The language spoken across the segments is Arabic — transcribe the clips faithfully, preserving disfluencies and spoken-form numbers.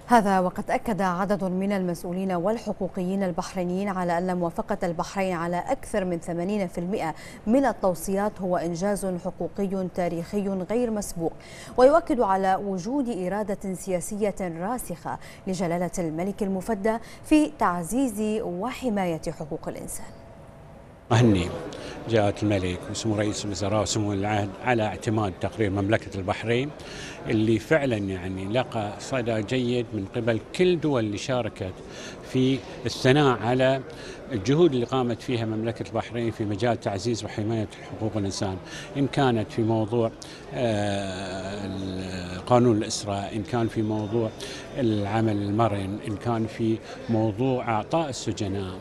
هذا وقد أكد عدد من المسؤولين والحقوقيين البحرينيين على أن موافقة البحرين على أكثر من ثمانين بالمئة من التوصيات هو إنجاز حقوقي تاريخي غير مسبوق، ويؤكد على وجود إرادة سياسية راسخة لجلالة الملك المفدى في تعزيز وحماية حقوق الإنسان. أهني جلالة الملك وسمو رئيس الوزراء وسمو العهد على اعتماد تقرير مملكة البحرين اللي فعلا يعني لقى صدى جيد من قبل كل دول اللي شاركت في الثناء على الجهود اللي قامت فيها مملكة البحرين في مجال تعزيز وحماية حقوق الإنسان، إن كانت في موضوع قانون الإسراء، إن كان في موضوع العمل المرن، إن كان في موضوع إعطاء السجناء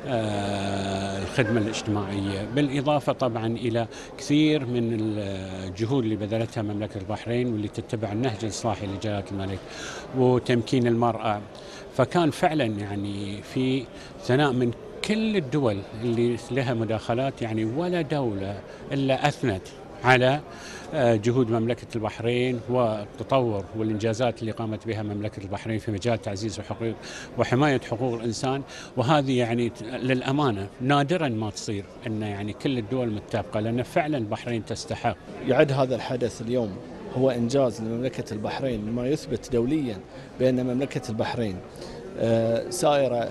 الخدمة الاجتماعية، بالإضافة طبعا إلى كثير من الجهود اللي بذلتها مملكة البحرين واللي تتبع النهج الإصلاحي لجلالة الملك وتمكين المرأة. فكان فعلا يعني في ثناء من كل الدول اللي لها مداخلات، يعني ولا دولة إلا أثنت على جهود مملكة البحرين والتطور والإنجازات اللي قامت بها مملكة البحرين في مجال تعزيز وحقوق وحماية حقوق الإنسان. وهذه يعني للأمانة نادرا ما تصير أن يعني كل الدول متفقة، لأن فعلا البحرين تستحق. يعد هذا الحدث اليوم هو إنجاز لمملكة البحرين، ما يثبت دوليا بأن مملكة البحرين سائرة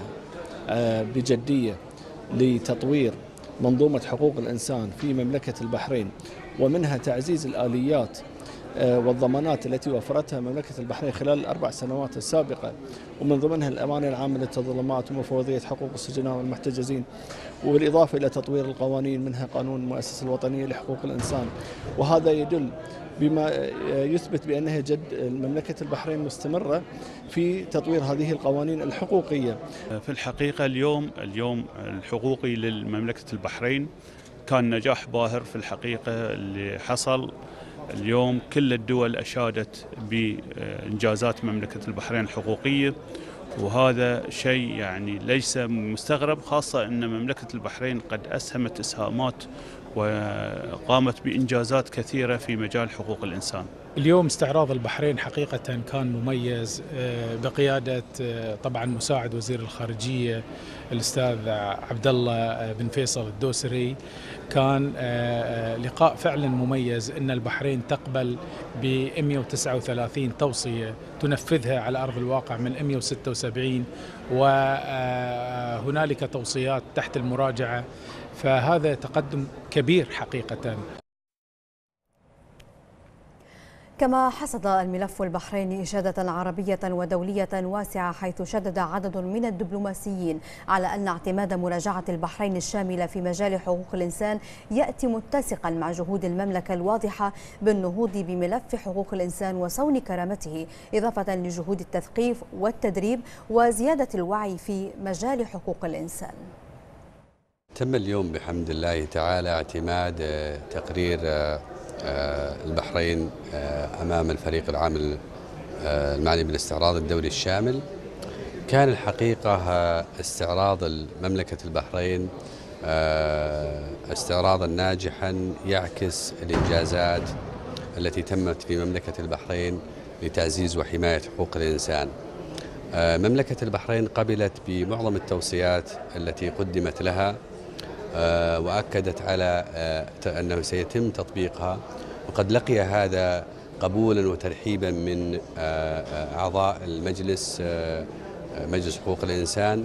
بجدية لتطوير منظومة حقوق الإنسان في مملكة البحرين، ومنها تعزيز الآليات والضمانات التي وفرتها مملكة البحرين خلال الأربع سنوات السابقة، ومن ضمنها الأمانة العامة للتظلمات ومفوضية حقوق السجناء والمحتجزين، وبالإضافة إلى تطوير القوانين منها قانون المؤسسة الوطنية لحقوق الإنسان. وهذا يدل بما يثبت بأنها جد مملكة البحرين مستمرة في تطوير هذه القوانين الحقوقية. في الحقيقة اليوم اليوم الحقوقي للمملكة البحرين كان نجاح باهر في الحقيقة اللي حصل اليوم. كل الدول أشادت بإنجازات مملكة البحرين الحقوقية، وهذا شيء يعني ليس مستغرب، خاصة أن مملكة البحرين قد أسهمت إسهامات وقامت بإنجازات كثيرة في مجال حقوق الإنسان. اليوم استعراض البحرين حقيقة كان مميز بقيادة طبعا مساعد وزير الخارجية الأستاذ عبد الله بن فيصل الدوسري. كان لقاء فعلا مميز، إن البحرين تقبل ب مئة وتسعة وثلاثين توصية تنفذها على أرض الواقع من مئة وستة وسبعين، وهنالك توصيات تحت المراجعة، فهذا تقدم كبير حقيقة. كما حصد الملف البحريني إشادة عربية ودولية واسعة، حيث شدد عدد من الدبلوماسيين على أن اعتماد مراجعة البحرين الشاملة في مجال حقوق الإنسان يأتي متسقا مع جهود المملكة الواضحة بالنهوض بملف حقوق الإنسان وصون كرامته، إضافة لجهود التثقيف والتدريب وزيادة الوعي في مجال حقوق الإنسان. تم اليوم بحمد الله تعالى اعتماد تقرير البحرين أمام الفريق العام المعني بالاستعراض الدولي الشامل. كان الحقيقة استعراض مملكة البحرين استعراضا ناجحا يعكس الإنجازات التي تمت في مملكة البحرين لتعزيز وحماية حقوق الإنسان. مملكة البحرين قبلت بمعظم التوصيات التي قدمت لها، وأكدت على أنه سيتم تطبيقها، وقد لقي هذا قبولا وترحيبا من أعضاء المجلس مجلس حقوق الإنسان.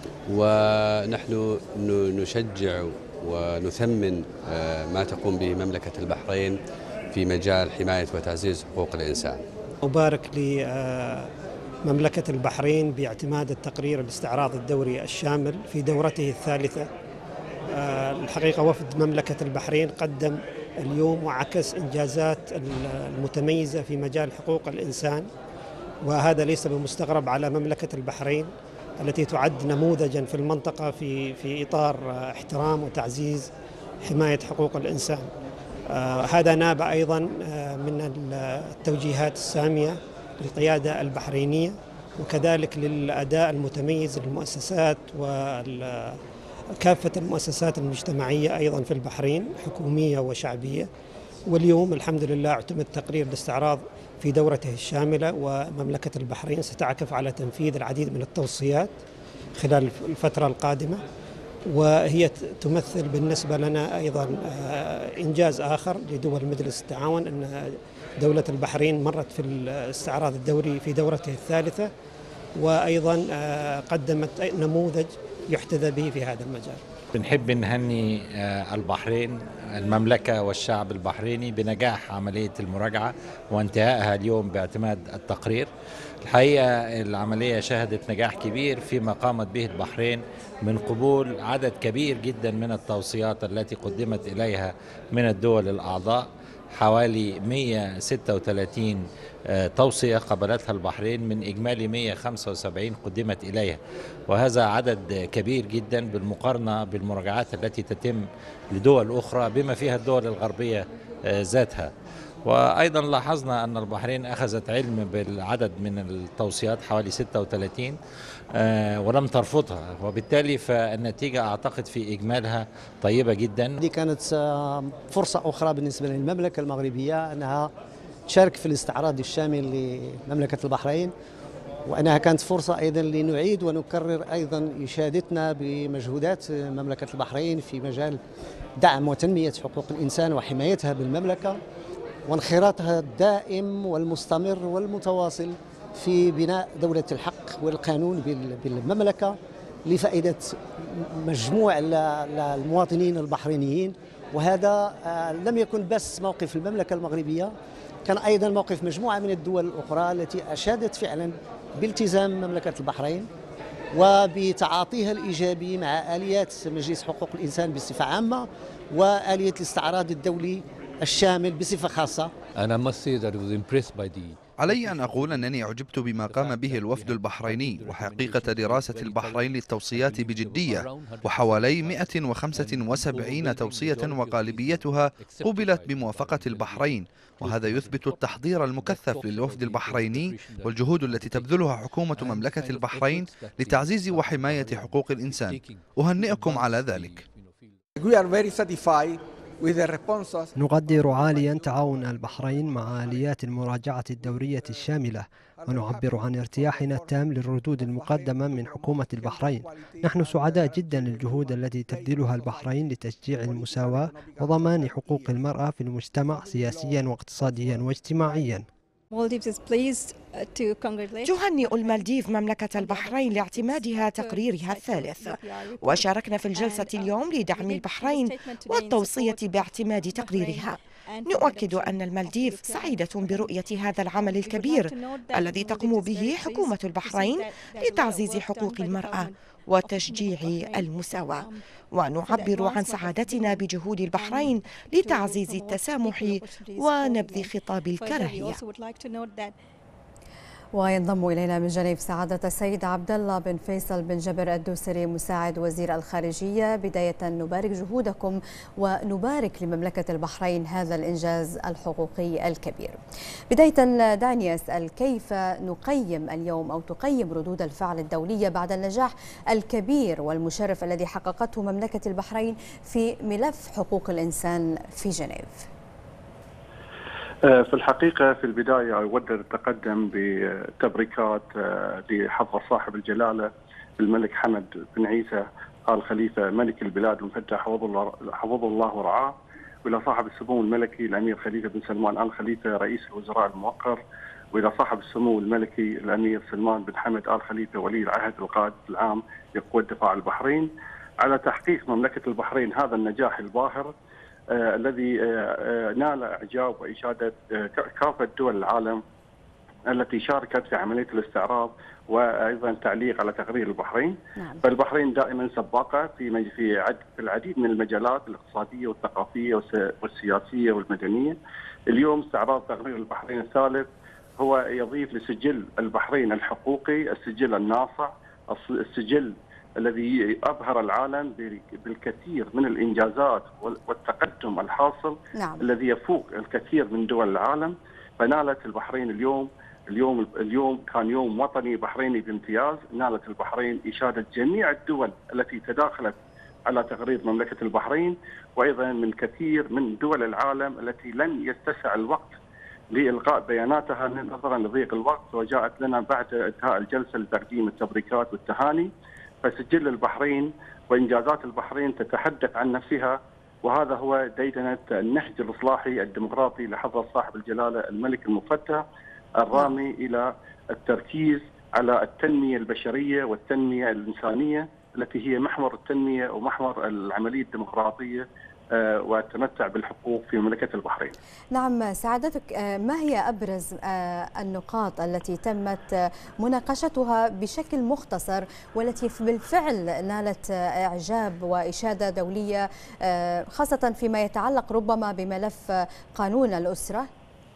ونحن نشجع ونثمن ما تقوم به مملكة البحرين في مجال حماية وتعزيز حقوق الإنسان. أبارك لمملكة البحرين باعتماد التقرير الاستعراض الدوري الشامل في دورته الثالثة. الحقيقة وفد مملكة البحرين قدم اليوم وعكس إنجازات المتميزة في مجال حقوق الإنسان، وهذا ليس بمستغرب على مملكة البحرين التي تعد نموذجا في المنطقة في في إطار احترام وتعزيز حماية حقوق الإنسان. هذا ناب أيضا من التوجيهات السامية للقيادة البحرينية، وكذلك للأداء المتميز للمؤسسات وال كافة المؤسسات المجتمعية أيضا في البحرين، حكومية وشعبية. واليوم الحمد لله اعتمد تقرير الاستعراض في دورته الشاملة، ومملكة البحرين ستعكف على تنفيذ العديد من التوصيات خلال الفترة القادمة، وهي تمثل بالنسبة لنا أيضا إنجاز آخر لدول مجلس التعاون، أن دولة البحرين مرت في الاستعراض الدوري في دورته الثالثة، وأيضا قدمت نموذج يحتذى به في هذا المجال. بنحب نهني البحرين، المملكة والشعب البحريني بنجاح عملية المراجعة وانتهائها اليوم باعتماد التقرير. الحقيقة العملية شهدت نجاح كبير فيما قامت به البحرين من قبول عدد كبير جدا من التوصيات التي قدمت إليها من الدول الأعضاء، حوالي مئة وستة وثلاثين توصية قبلتها البحرين من إجمالي مئة وخمسة وسبعين قدمت إليها، وهذا عدد كبير جدا بالمقارنة بالمراجعات التي تتم لدول أخرى بما فيها الدول الغربية ذاتها. وأيضا لاحظنا أن البحرين أخذت علم بالعدد من التوصيات حوالي ستة وثلاثين ولم ترفضها، وبالتالي فالنتيجة أعتقد في إجمالها طيبة جدا. دي كانت فرصة أخرى بالنسبة للمملكة المغربية أنها تشارك في الاستعراض الشامل لمملكة البحرين، وأنها كانت فرصة أيضا لنعيد ونكرر أيضا إشادتنا بمجهودات مملكة البحرين في مجال دعم وتنمية حقوق الإنسان وحمايتها بالمملكة، وانخراطها الدائم والمستمر والمتواصل في بناء دولة الحق والقانون بالمملكة لفائدة مجموع المواطنين البحرينيين. وهذا لم يكن بس موقف المملكة المغربية، كان أيضا موقف مجموعة من الدول الأخرى التي أشادت فعلا بالتزام مملكة البحرين وبتعاطيها الإيجابي مع آليات مجلس حقوق الإنسان بصفة عامة وآلية الاستعراض الدولي الشامل بصفة خاصة. علي أن أقول أنني أعجبت بما قام به الوفد البحريني وحقيقة دراسة البحرين للتوصيات بجدية، وحوالي مئة وخمسة وسبعين توصية وغالبيتها قبلت بموافقة البحرين، وهذا يثبت التحضير المكثف للوفد البحريني والجهود التي تبذلها حكومة مملكة البحرين لتعزيز وحماية حقوق الإنسان. أهنئكم على ذلك. نقدر عاليا تعاون البحرين مع آليات المراجعة الدورية الشاملة، ونعبر عن ارتياحنا التام للردود المقدمة من حكومة البحرين. نحن سعداء جدا للجهود التي تبذلها البحرين لتشجيع المساواة وضمان حقوق المرأة في المجتمع سياسيا واقتصاديا واجتماعيا. تهنئ المالديف مملكة البحرين لاعتمادها تقريرها الثالث، وشاركنا في الجلسة اليوم لدعم البحرين والتوصية باعتماد تقريرها. نؤكد أن المالديف سعيدة برؤية هذا العمل الكبير الذي تقوم به حكومة البحرين لتعزيز حقوق المرأة وتشجيع المساواة، ونعبر عن سعادتنا بجهود البحرين لتعزيز التسامح ونبذ خطاب الكراهية. وينضم إلينا من جنيف سعادة السيد عبد الله بن فيصل بن جبر الدوسري مساعد وزير الخارجية. بداية نبارك جهودكم ونبارك لمملكة البحرين هذا الإنجاز الحقوقي الكبير. بداية دعني أسأل، كيف نقيم اليوم أو تقيم ردود الفعل الدولية بعد النجاح الكبير والمشرف الذي حققته مملكة البحرين في ملف حقوق الإنسان في جنيف؟ في الحقيقة في البداية أود التقدم بتبريكات لحضرة صاحب الجلالة الملك حمد بن عيسى آل خليفة ملك البلاد المفتح حفظه الله ورعاه، وإلى صاحب السمو الملكي الأمير خليفة بن سلمان آل خليفة رئيس الوزراء الموقر، وإلى صاحب السمو الملكي الأمير سلمان بن حمد آل خليفة ولي العهد القائد العام لقوات دفاع البحرين على تحقيق مملكة البحرين هذا النجاح الباهر آه الذي آه آه نال إعجاب وإشادة آه كافة دول العالم التي شاركت في عملية الاستعراض وأيضا تعليق على تقرير البحرين. نعم. فالبحرين دائما سباقة في في العديد من المجالات الاقتصادية والثقافية والسياسية والمدنية. اليوم استعراض تقرير البحرين الثالث هو يضيف لسجل البحرين الحقوقي السجل الناصع، السجل الذي أبهر العالم بالكثير من الإنجازات والتقدم الحاصل. نعم. الذي يفوق الكثير من دول العالم. فنالت البحرين اليوم اليوم اليوم كان يوم وطني بحريني بامتياز، نالت البحرين إشادة جميع الدول التي تداخلت على تقرير مملكة البحرين، وأيضا من كثير من دول العالم التي لن يتسع الوقت لإلقاء بياناتها نظرا لضيق الوقت، وجاءت لنا بعد انتهاء الجلسة لتقديم التبريكات والتهاني. فسجل البحرين وإنجازات البحرين تتحدث عن نفسها، وهذا هو ديدنة النهج الإصلاحي الديمقراطي لحضرة صاحب الجلالة الملك المفتح الرامي إلى التركيز على التنمية البشرية والتنمية الإنسانية التي هي محور التنمية ومحور العملية الديمقراطية والتمتع بالحقوق في مملكة البحرين. نعم سعادتك، ما هي أبرز النقاط التي تمت مناقشتها بشكل مختصر والتي بالفعل نالت إعجاب وإشادة دولية، خاصة فيما يتعلق ربما بملف قانون الأسرة؟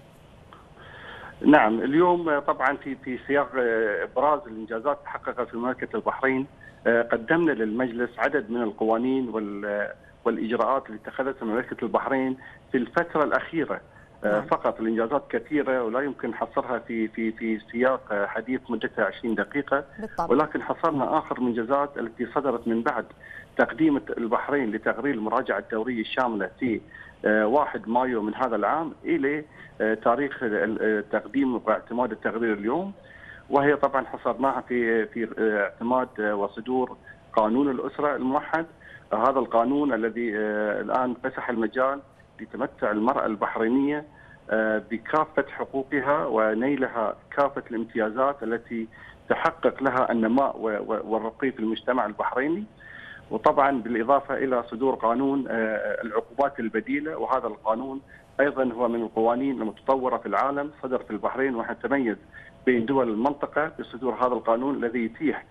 نعم، اليوم طبعا في في سياق ابراز الانجازات المحققه في مملكه البحرين قدمنا للمجلس عدد من القوانين والاجراءات اللي اتخذتها مملكه البحرين في الفتره الاخيره. نعم. فقط الانجازات كثيره ولا يمكن حصرها في في في سياق حديث مدتها عشرين دقيقه. بالطبع. ولكن حصرنا اخر الانجازات التي صدرت من بعد تقديم البحرين لتقرير المراجعه الدوريه الشامله في واحد مايو من هذا العام الى تاريخ تقديم واعتماد التقرير اليوم، وهي طبعا حصرناها في في اعتماد وصدور قانون الاسره الموحد. هذا القانون الذي الان فسح المجال لتمتع المراه البحرينيه بكافه حقوقها ونيلها كافه الامتيازات التي تحقق لها النماء والرقي في المجتمع البحريني. وطبعا بالاضافه الى صدور قانون العقوبات البديله، وهذا القانون ايضا هو من القوانين المتطوره في العالم، صدر في البحرين ونتميز بين دول المنطقه بصدور هذا القانون الذي يتيح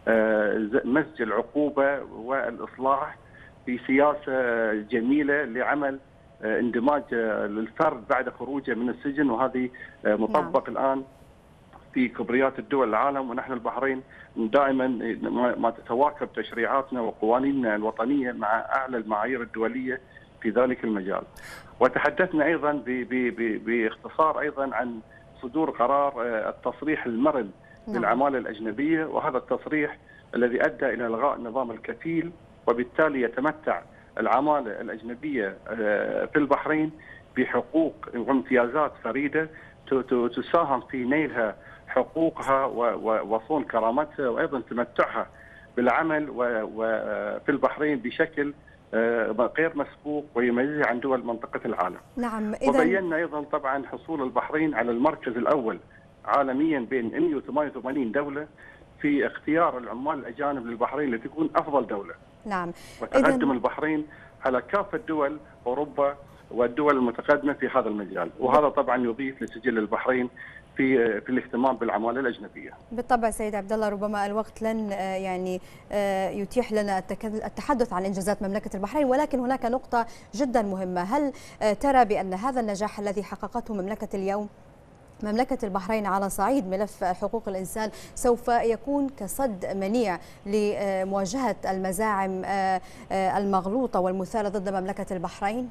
مزج العقوبه والاصلاح في سياسه جميله لعمل اندماج للفرد بعد خروجه من السجن، وهذه مطبق نعم. الان في كبريات الدول العالم، ونحن البحرين دائما ما تتواكب تشريعاتنا وقوانيننا الوطنيه مع اعلى المعايير الدوليه في ذلك المجال. وتحدثنا ايضا باختصار ايضا عن صدور قرار التصريح المرن للعماله الاجنبيه، وهذا التصريح الذي ادى الى الغاء نظام الكفيل، وبالتالي يتمتع العماله الاجنبيه في البحرين بحقوق وامتيازات فريده تساهم في نيلها حقوقها وصون كرامتها، وايضا تمتعها بالعمل وفي البحرين بشكل غير مسبوق ويميزها عن دول منطقه العالم. نعم. وبينا ايضا طبعا حصول البحرين على المركز الاول عالميا بين مئة وثمانية وثمانين دوله في اختيار العمال الاجانب للبحرين لتكون افضل دوله. نعم. وتقدم البحرين على كافه دول اوروبا والدول المتقدمه في هذا المجال، وهذا طبعا يضيف لسجل البحرين في في الاهتمام بالعماله الاجنبيه. بالطبع سيد عبد الله، ربما الوقت لن يعني يتيح لنا التحدث عن انجازات مملكه البحرين، ولكن هناك نقطه جدا مهمه، هل ترى بان هذا النجاح الذي حققته مملكه اليوم مملكة البحرين على صعيد ملف حقوق الإنسان سوف يكون كصد منيع لمواجهة المزاعم المغلوطة والمثارة ضد مملكة البحرين؟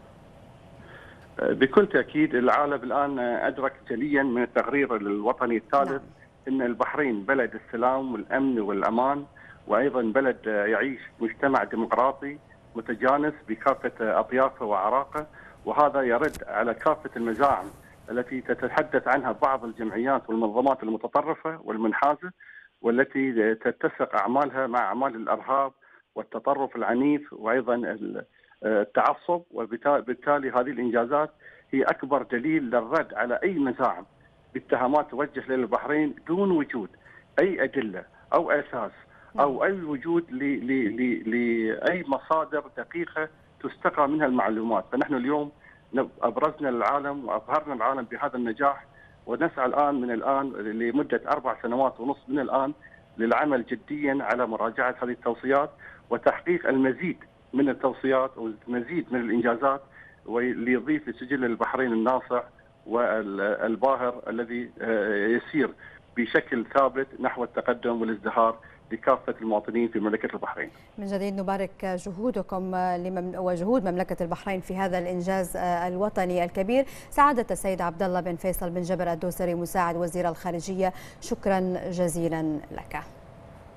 بكل تأكيد العالم الآن أدرك جليا من التقرير الوطني الثالث نعم. أن البحرين بلد السلام والأمن والأمان، وأيضا بلد يعيش مجتمع ديمقراطي متجانس بكافة أطيافه وأعراقه، وهذا يرد على كافة المزاعم التي تتحدث عنها بعض الجمعيات والمنظمات المتطرفة والمنحازة، والتي تتسق أعمالها مع أعمال الإرهاب والتطرف العنيف وأيضا التعصب. وبالتالي هذه الإنجازات هي أكبر دليل للرد على أي مزاعم باتهامات توجه للبحرين دون وجود أي أدلة أو أساس أو أي وجود لأي مصادر دقيقة تستقى منها المعلومات. فنحن اليوم أبرزنا للعالم وأظهرنا العالم بهذا النجاح، ونسعى الآن من الآن لمدة أربع سنوات ونصف من الآن للعمل جديا على مراجعة هذه التوصيات وتحقيق المزيد من التوصيات والمزيد من الإنجازات، وليضيف لسجل البحرين الناصع والباهر الذي يسير بشكل ثابت نحو التقدم والازدهار لكافة المواطنين في مملكة البحرين. من جديد نبارك جهودكم وجهود مملكة البحرين في هذا الإنجاز الوطني الكبير. سعادة السيد عبد الله بن فيصل بن جبر الدوسري مساعد وزير الخارجية، شكرا جزيلا لك.